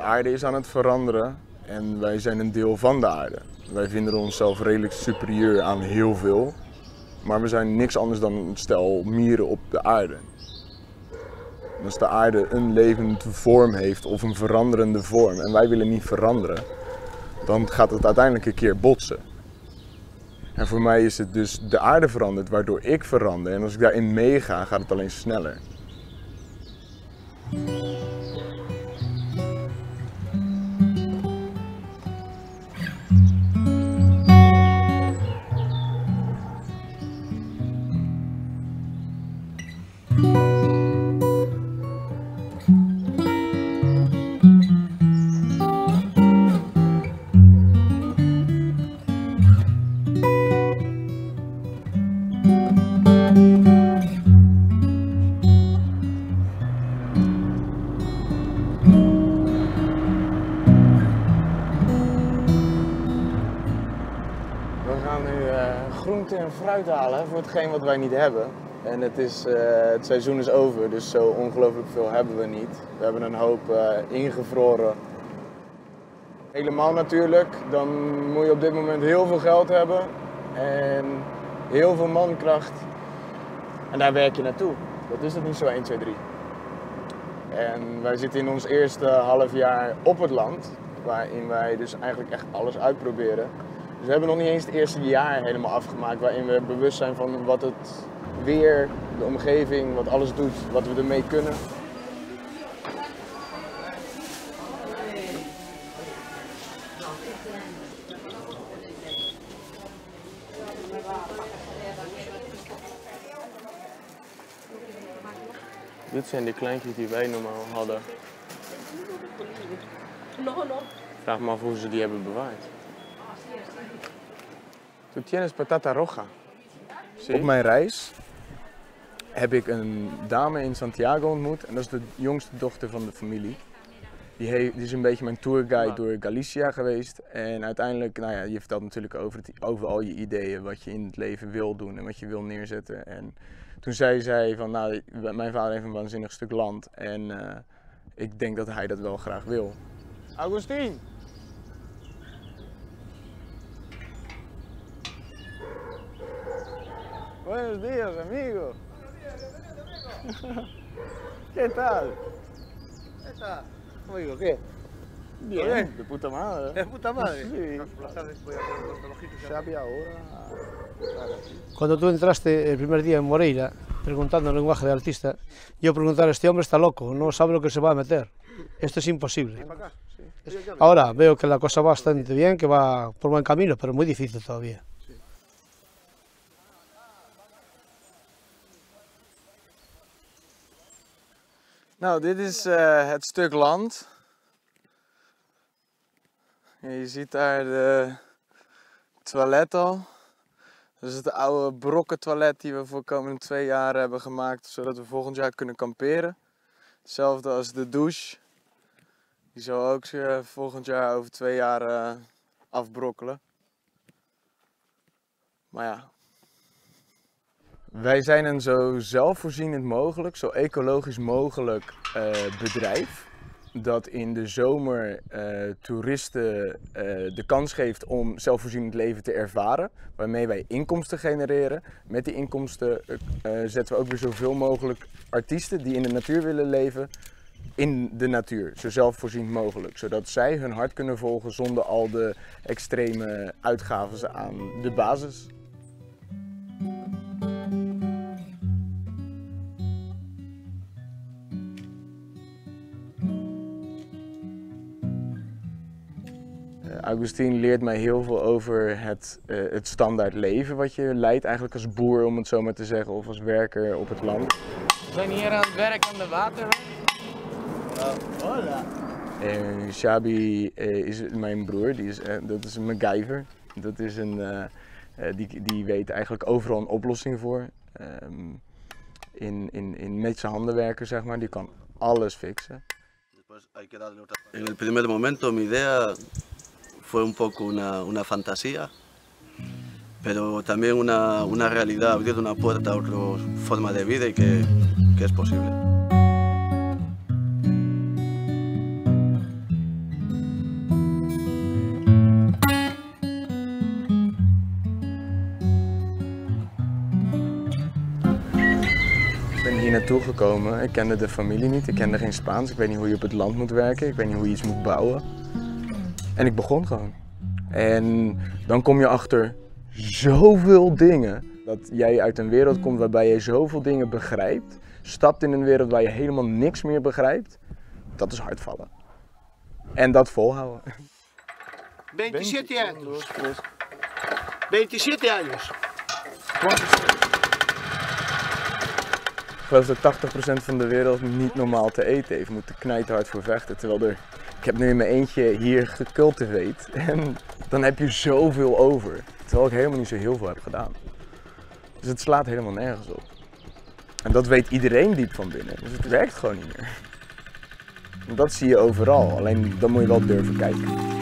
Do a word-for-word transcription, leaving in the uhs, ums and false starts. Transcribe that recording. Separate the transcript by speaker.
Speaker 1: aarde is aan het veranderen en wij zijn een deel van de aarde. Wij vinden onszelf redelijk superieur aan heel veel, maar we zijn niks anders dan een stel mieren op de aarde. En als de aarde een levende vorm heeft of een veranderende vorm en wij willen niet veranderen, dan gaat het uiteindelijk een keer botsen. En voor mij is het dus de aarde veranderd, waardoor ik verander. En als ik daarin meega, gaat het alleen sneller. Groente en fruit halen voor hetgeen wat wij niet hebben. En het, is, uh, het seizoen is over, dus zo ongelooflijk veel hebben we niet. We hebben een hoop uh, ingevroren. Helemaal natuurlijk, dan moet je op dit moment heel veel geld hebben en heel veel mankracht. En daar werk je naartoe. Dat is het niet zo één, twee, drie. En wij zitten in ons eerste half jaar op het land, waarin wij dus eigenlijk echt alles uitproberen. Dus we hebben nog niet eens het eerste jaar helemaal afgemaakt waarin we bewust zijn van wat het weer, de omgeving, wat alles doet, wat we ermee kunnen. Dit zijn de kleintjes die wij normaal hadden. Vraag me af hoe ze die hebben bewaard. Tú tienes patata roja. Sí. Op mijn reis heb ik een dame in Santiago ontmoet en dat is de jongste dochter van de familie. Die, heeft, die is een beetje mijn tourguide door Galicia geweest en uiteindelijk, nou ja, je vertelt natuurlijk over, het, over al je ideeën, wat je in het leven wil doen en wat je wil neerzetten. En toen zei zij van, nou, mijn vader heeft een waanzinnig stuk land en uh, ik denk dat hij dat wel graag wil. Agustín! Buenos días, amigo. Buenos días, amigo. ¿Qué tal?
Speaker 2: ¿Qué tal? ¿Cómo digo? ¿Qué?
Speaker 1: Bien, bien, de puta madre.
Speaker 2: ¿De puta madre?
Speaker 1: Sí.
Speaker 2: Cuando tú entraste el primer día en Moreira, preguntando en lenguaje de artista, yo preguntaba, este hombre está loco, no sabe lo que se va a meter. Esto es imposible. Ahora veo que la cosa va bastante bien, que va por buen camino, pero muy difícil todavía.
Speaker 1: Nou, dit is uh, het stuk land. Ja, je ziet daar de toilet al. Dat is het oude brokken toilet die we voor de komende twee jaar hebben gemaakt, zodat we volgend jaar kunnen kamperen. Hetzelfde als de douche. Die zal ook uh, volgend jaar over twee jaar uh, afbrokkelen. Maar ja. Wij zijn een zo zelfvoorzienend mogelijk, zo ecologisch mogelijk uh, bedrijf. Dat in de zomer uh, toeristen uh, de kans geeft om zelfvoorzienend leven te ervaren. Waarmee wij inkomsten genereren. Met die inkomsten uh, uh, zetten we ook weer zoveel mogelijk artiesten die in de natuur willen leven in de natuur. Zo zelfvoorzienend mogelijk. Zodat zij hun hart kunnen volgen zonder al de extreme uitgaven aan de basis. Agustín leert mij heel veel over het, uh, het standaard leven wat je leidt eigenlijk als boer, om het zo maar te zeggen, of als werker op het land. We zijn hier aan het werk aan de waterweg. Oh, hola! Uh, Xabi uh, is mijn broer, die is, uh, dat is een MacGyver. Dat is een, uh, uh, die, die weet eigenlijk overal een oplossing voor. Um, in, in, in met zijn handen werken, zeg maar, die kan alles fixen.
Speaker 3: En el primer momento mi idea fue un poco una, una fantasía, pero también una, una realidad, abrir una puerta a otra forma de vida y que, que es posible.
Speaker 1: hier naartoe gekomen. Ik kende de familie niet, ik kende geen Spaans. Ik weet niet hoe je op het land moet werken, ik weet niet hoe je iets moet bouwen. En ik begon gewoon. En dan kom je achter zoveel dingen. Dat jij uit een wereld komt waarbij je zoveel dingen begrijpt. Stapt in een wereld waar je helemaal niks meer begrijpt. Dat is hard vallen. En dat volhouden.
Speaker 4: veintisiete años. veintisiete años.
Speaker 1: Ik geloof dat tachtig procent van de wereld niet normaal te eten heeft. Moet er knijterhard voor vechten. Terwijl er, ik heb nu in mijn eentje hier gecultiveerd. En dan heb je zoveel over. Terwijl ik helemaal niet zo heel veel heb gedaan. Dus het slaat helemaal nergens op. En dat weet iedereen diep van binnen. Dus het werkt gewoon niet meer. En dat zie je overal. Alleen dan moet je wel durven kijken.